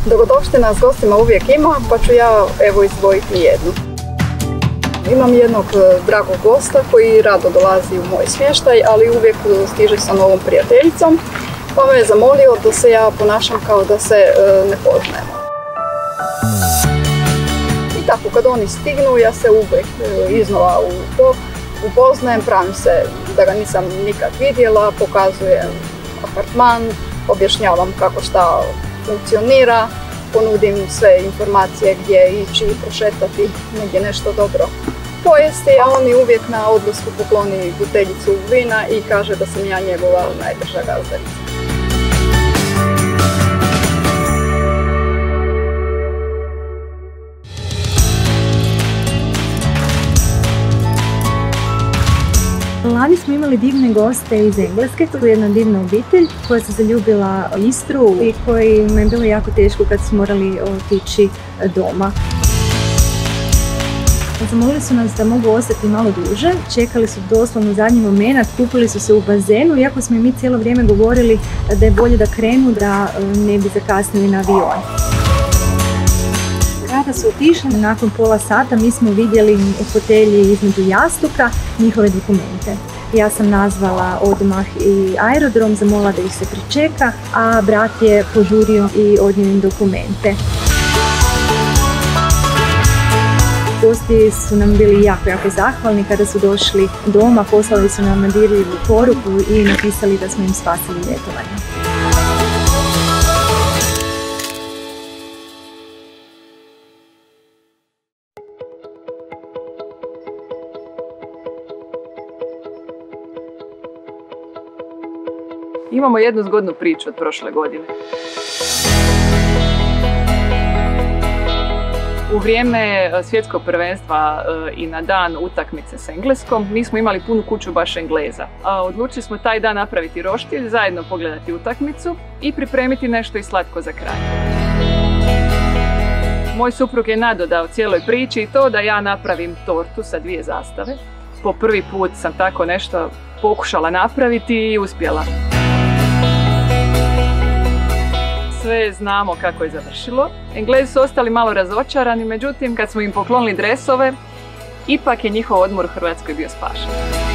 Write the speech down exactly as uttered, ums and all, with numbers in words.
Dogodovština s gostima uvijek ima, pa ću ja evo izdvojiti jednu. Imam jednog dragog gosta koji rado dolazi u moj smještaj, ali uvijek stiže sa novom prijateljicom, pa me je zamolio da se ja ponašam kao da se ne poznajemo. I tako, kad oni stignu, ja se uvijek iznova upoznajem, pravim se da ga nisam nikad vidjela, pokazujem apartman, objašnjavam kako šta funkcionira, ponudim sve informacije gdje ići i prošetati, negdje nešto dobro pojesti, a oni uvijek na odlasku pokloni buteljicu vina i kaže da sam ja njegova najdraža gazdanica. Lani smo imali divne goste iz Engleske, to je jedna divna obitelj koja se zaljubila u Istru i kojima je bilo jako teško kad su morali otići doma. Zamolili su nas da mogu ostati malo duže, čekali su doslovno zadnji moment, kupili su se u bazenu, iako smo i mi cijelo vrijeme govorili da je bolje da krenu, da ne bi zakasnili na avion. Kada su otišli, nakon pola sata mi smo vidjeli u fotelji između jastuka njihove dokumente. Ja sam nazvala odmah i aerodrom, zamolila da ih se pričeka, a brat je požurio i odnio im dokumente. Gosti su nam bili jako, jako zahvalni kada su došli doma, poslali su nam dirljivu poruku i napisali da smo im spasili ljetovanje. Imamo jednu zgodnu priču od prošle godine. U vrijeme svjetskog prvenstva i na dan utakmice s Engleskom mi smo imali punu kuću baš Engleza. Odlučili smo taj dan napraviti roštilj, zajedno pogledati utakmicu i pripremiti nešto i slatko za kraj. Moj suprug je nadodao cijeloj priči i to da ja napravim tortu sa dvije zastave. Po prvi put sam tako nešto pokušala napraviti i uspjela. Sve znamo kako je završilo. Englezi su ostali malo razočarani, međutim kad smo im poklonili dresove, ipak je njihov odmor u Hrvatskoj bio spašen.